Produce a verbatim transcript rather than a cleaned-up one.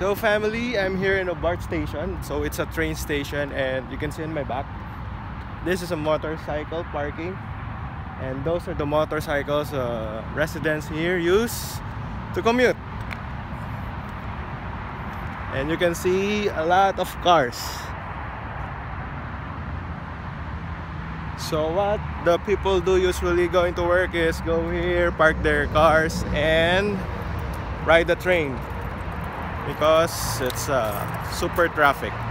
So family, I'm here in a BART station. So it's a train station, and you can see in my back, this is a motorcycle parking. And those are the motorcycles uh, residents here use to commute. And you can see a lot of cars. So what the people do usually going to work is go here, park their cars, and ride the train because it's uh, super traffic.